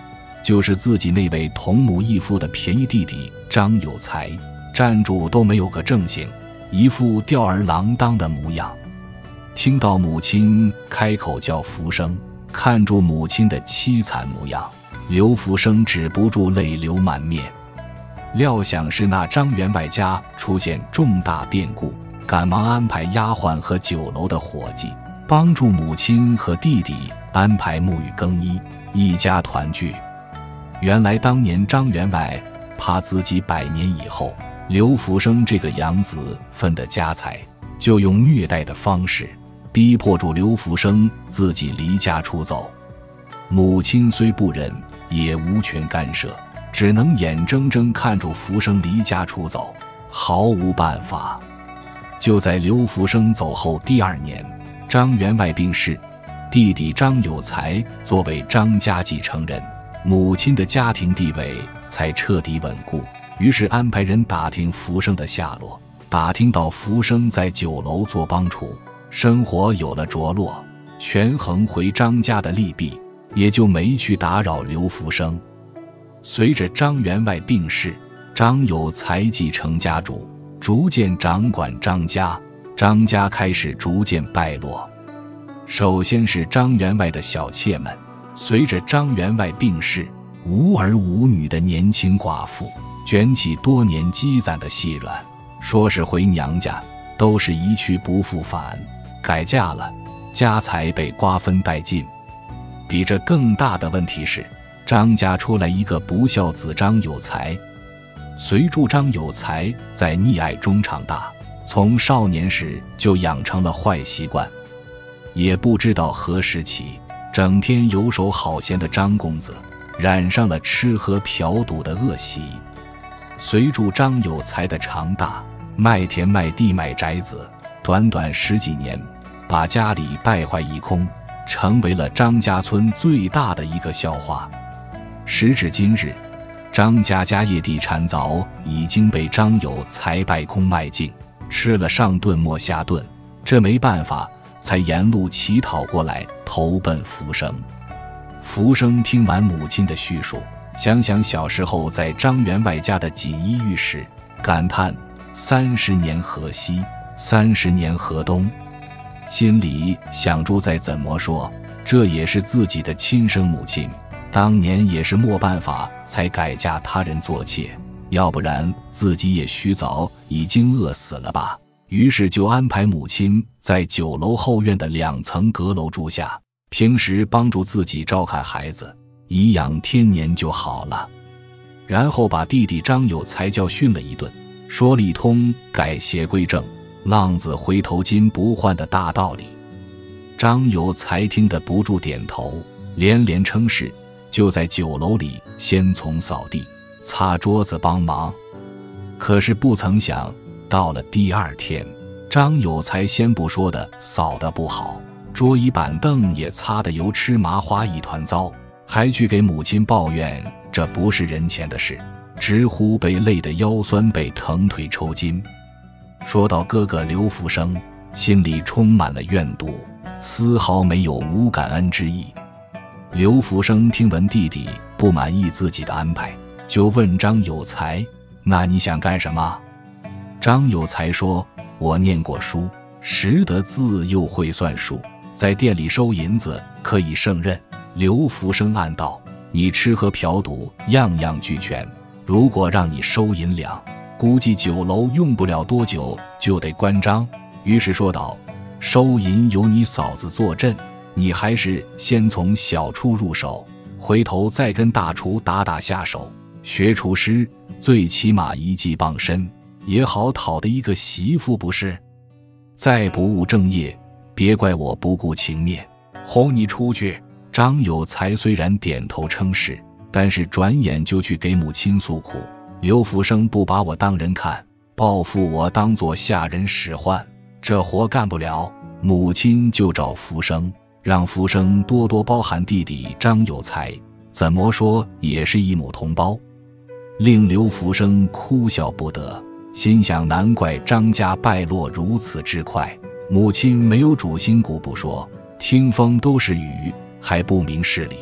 就是自己那位同母异父的便宜弟弟张有才，站住都没有个正形，一副吊儿郎当的模样。听到母亲开口叫福生，看住母亲的凄惨模样，刘福生止不住泪流满面。料想是那张员外家出现重大变故，赶忙安排丫鬟和酒楼的伙计帮助母亲和弟弟安排沐浴更衣，一家团聚。原来当年张员外怕自己百年以后刘福生这个养子分的家财，就用虐待的方式逼迫住刘福生自己离家出走。母亲虽不忍，也无权干涉，只能眼睁睁看住福生离家出走，毫无办法。就在刘福生走后第二年，张员外病逝，弟弟张有才作为张家继承人，母亲的家庭地位才彻底稳固。于是安排人打听福生的下落，打听到福生在酒楼做帮厨，生活有了着落，权衡回张家的利弊，也就没去打扰刘福生。随着张员外病逝，张有才继承家主，逐渐掌管张家，张家开始逐渐败落。首先是张员外的小妾们，随着张员外病逝，无儿无女的年轻寡妇卷起多年积攒的细软，说是回娘家，都是一去不复返，改嫁了，家财被瓜分殆尽。比这更大的问题是，张家出来一个不孝子张有才。随著张有才在溺爱中长大，从少年时就养成了坏习惯，也不知道何时起，整天游手好闲的张公子染上了吃喝嫖赌的恶习。随著张有才的长大，卖田卖地卖宅子，短短十几年把家里败坏一空，成为了张家村最大的一个笑话。时至今日，张家家业地产早已经被张有才败空卖尽，吃了上顿没下顿，这没办法，才沿路乞讨过来投奔福生。福生听完母亲的叙述，想想小时候在张员外家的锦衣玉食，感叹三十年河西，三十年河东，心里想住再怎么说，这也是自己的亲生母亲，当年也是没办法才改嫁他人做妾，要不然自己也许早已经饿死了吧。于是就安排母亲在酒楼后院的两层阁楼住下，平时帮助自己照看孩子，颐养天年就好了。然后把弟弟张有才教训了一顿，说了一通改邪归正，浪子回头金不换的大道理。张有才听得不住点头，连连称是，就在酒楼里先从扫地擦桌子帮忙。可是不曾想，到了第二天，张有才先不说的扫得不好，桌椅板凳也擦得油吃麻花一团糟，还去给母亲抱怨这不是人前的事，直呼被累得腰酸背疼腿抽筋。说到哥哥刘福生，心里充满了怨妒，丝毫没有无感恩之意。刘福生听闻弟弟不满意自己的安排，就问张有才，那你想干什么？张有才说，我念过书，识得字又会算数，在店里收银子可以胜任。刘福生暗道，你吃喝嫖赌样样俱全，如果让你收银两，估计酒楼用不了多久就得关张。于是说道，收银由你嫂子坐镇，你还是先从小厨入手，回头再跟大厨打打下手，学厨师，最起码一技傍身，也好讨得一个媳妇不是？再不务正业，别怪我不顾情面，轰你出去。张有才虽然点头称是，但是转眼就去给母亲诉苦，刘福生不把我当人看，报复我当作下人使唤，这活干不了。母亲就找福生，让福生多多包涵弟弟张有才，怎么说也是一母同胞，令刘福生哭笑不得，心想难怪张家败落如此之快，母亲没有主心骨不说，听风都是雨，还不明事理，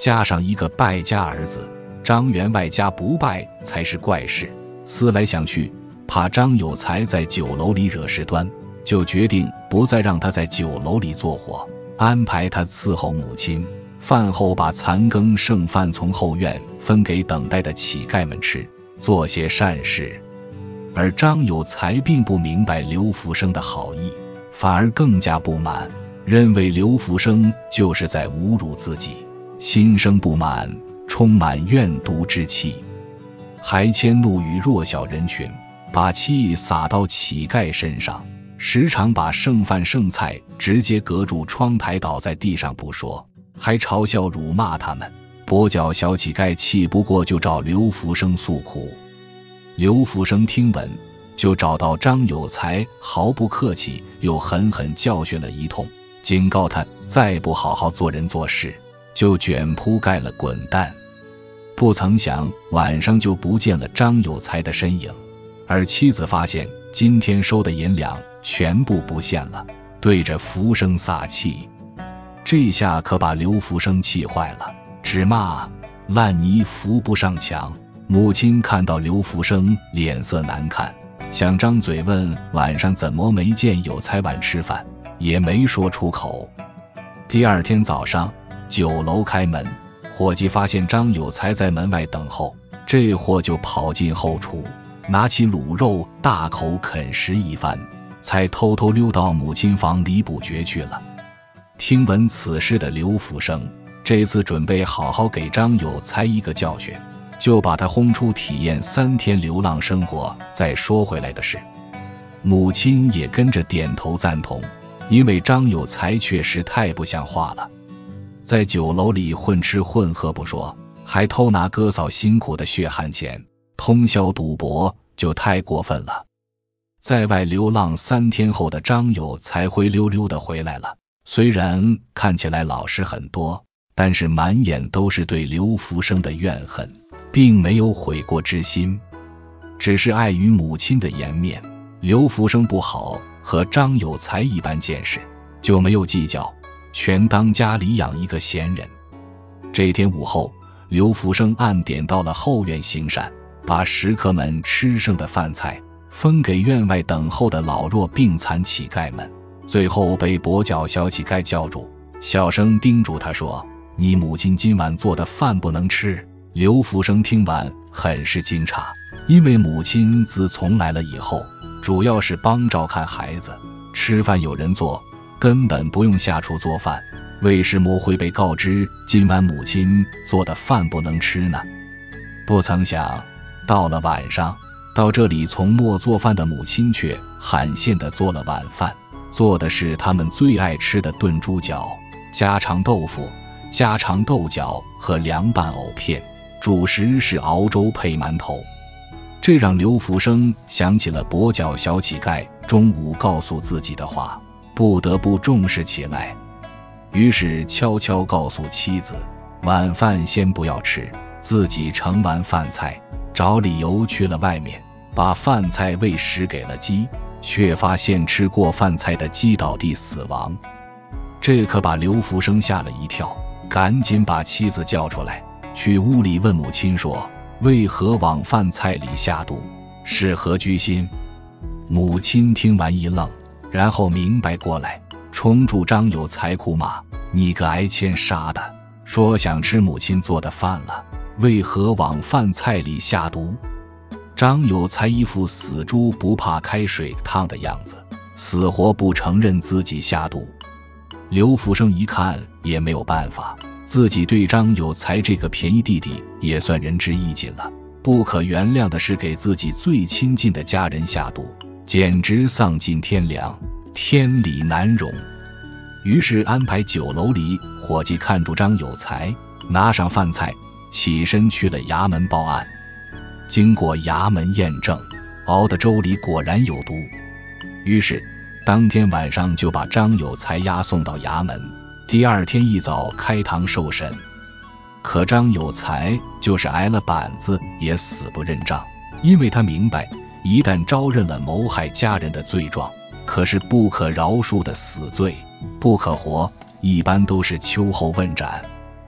加上一个败家儿子，张员外家不败才是怪事。思来想去，怕张有才在酒楼里惹事端，就决定不再让他在酒楼里做活，安排他伺候母亲，饭后把残羹剩饭从后院分给等待的乞丐们吃，做些善事。而张有才并不明白刘福生的好意，反而更加不满，认为刘福生就是在侮辱自己，心生不满，充满怨毒之气，还迁怒于弱小人群，把气撒到乞丐身上，时常把剩饭剩菜直接隔住窗台倒在地上不说，还嘲笑辱骂他们。跛脚小乞丐气不过，就找刘福生诉苦。刘福生听闻，就找到张有才，毫不客气又狠狠教训了一通，警告他再不好好做人做事，就卷铺盖了滚蛋。不曾想晚上就不见了张有才的身影，而妻子发现今天收的银两全部不见了，对着福生撒气。这下可把刘福生气坏了，只骂烂泥扶不上墙。母亲看到刘福生脸色难看，想张嘴问晚上怎么没见有才晚吃饭，也没说出口。第二天早上，酒楼开门，伙计发现张有才在门外等候，这货就跑进后厨，拿起卤肉大口啃食一番，才偷偷溜到母亲房里补觉去了。听闻此事的刘福生这次准备好好给张有才一个教训，就把他轰出体验三天流浪生活再说回来的事。母亲也跟着点头赞同，因为张有才确实太不像话了，在酒楼里混吃混喝不说，还偷拿哥嫂辛苦的血汗钱，通宵赌博，就太过分了。在外流浪三天后的张有才灰溜溜的回来了，虽然看起来老实很多，但是满眼都是对刘福生的怨恨，并没有悔过之心，只是碍于母亲的颜面，刘福生不好和张有才一般见识，就没有计较，全当家里养一个闲人。这天午后，刘福生按点到了后院行善，把食客们吃剩的饭菜分给院外等候的老弱病残乞丐们，最后被跛脚小乞丐叫住，小声叮嘱他说：你母亲今晚做的饭不能吃。刘福生听完很是惊诧，因为母亲自从来了以后，主要是帮照看孩子，吃饭有人做，根本不用下厨做饭，为什么会被告知今晚母亲做的饭不能吃呢？不曾想到了晚上，到这里从没做饭的母亲却罕见地做了晚饭，做的是他们最爱吃的炖猪脚、家常豆腐、家常豆角和凉拌藕片，主食是熬粥配馒头。这让刘福生想起了跛脚小乞丐中午告诉自己的话，不得不重视起来。于是悄悄告诉妻子，晚饭先不要吃，自己盛完饭菜，找理由去了外面，把饭菜喂食给了鸡，却发现吃过饭菜的鸡倒地死亡。这可把刘福生吓了一跳，赶紧把妻子叫出来，去屋里问母亲说，为何往饭菜里下毒，是何居心？母亲听完一愣，然后明白过来，冲住张有才哭骂，你个挨欠杀的，说想吃母亲做的饭了，为何往饭菜里下毒？张有才一副死猪不怕开水烫的样子，死活不承认自己下毒。刘福生一看也没有办法，自己对张有才这个便宜弟弟也算仁至义尽了，不可原谅的是给自己最亲近的家人下毒，简直丧尽天良，天理难容。于是安排酒楼里伙计看住张有才，拿上饭菜，起身去了衙门报案。经过衙门验证，熬的粥里果然有毒，于是当天晚上就把张有才押送到衙门，第二天一早开堂受审。可张有才就是挨了板子也死不认账，因为他明白，一旦招认了谋害家人的罪状，可是不可饶恕的死罪，不可活，一般都是秋后问斩。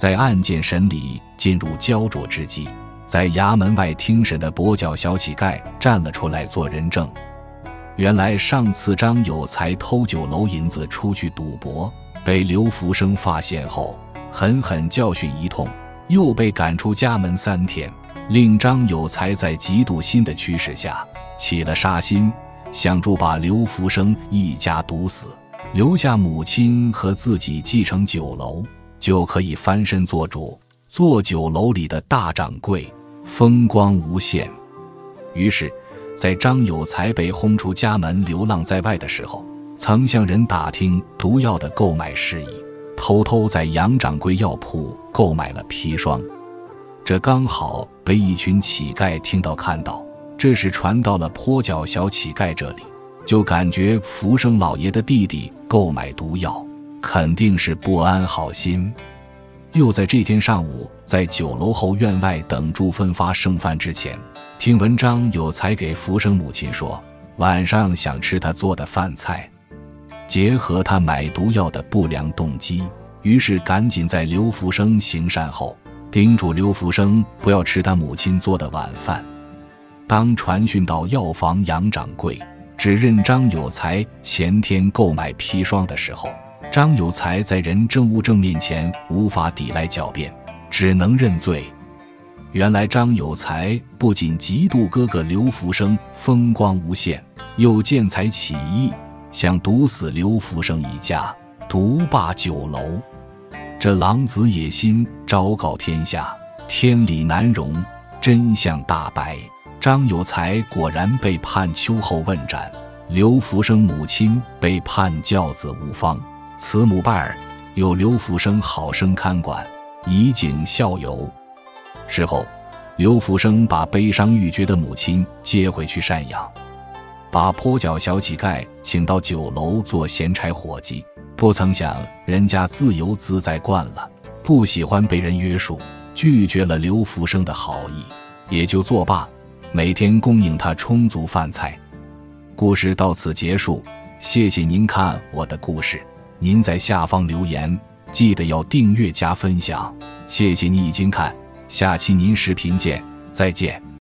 在案件审理进入焦灼之际，在衙门外听审的跛脚小乞丐站了出来做人证。原来上次张有才偷酒楼银子出去赌博，被刘福生发现后狠狠教训一通，又被赶出家门三天，令张有才在嫉妒心的驱使下起了杀心，想住把刘福生一家毒死，留下母亲和自己继承酒楼，就可以翻身做主，做酒楼里的大掌柜，风光无限。于是在张有才被轰出家门流浪在外的时候，曾向人打听毒药的购买事宜，偷偷在杨掌柜药铺购买了砒霜。这刚好被一群乞丐听到看到，这时传到了跛脚小乞丐这里，就感觉福生老爷的弟弟购买毒药肯定是不安好心。又在这天上午在酒楼后院外等住分发剩饭之前，听闻张有才给福生母亲说晚上想吃他做的饭菜，结合他买毒药的不良动机，于是赶紧在刘福生行善后叮嘱刘福生不要吃他母亲做的晚饭。当传讯到药房杨掌柜指认张有才前天购买砒霜的时候，张有才在人证物证面前无法抵赖狡辩，只能认罪。原来张有才不仅嫉妒哥哥刘福生风光无限，又见财起意，想毒死刘福生一家，独霸酒楼。这狼子野心昭告天下，天理难容，真相大白。张有才果然被判秋后问斩，刘福生母亲被判教子无方，慈母败儿，有刘福生好生看管，以儆效尤。事后刘福生把悲伤欲绝的母亲接回去赡养，把跛脚小乞丐请到酒楼做闲差伙计。不曾想人家自由自在惯了，不喜欢被人约束，拒绝了刘福生的好意，也就作罢，每天供应他充足饭菜。故事到此结束，谢谢您看我的故事。您在下方留言，记得要订阅加分享，谢谢你已经看，下期您视频见，再见。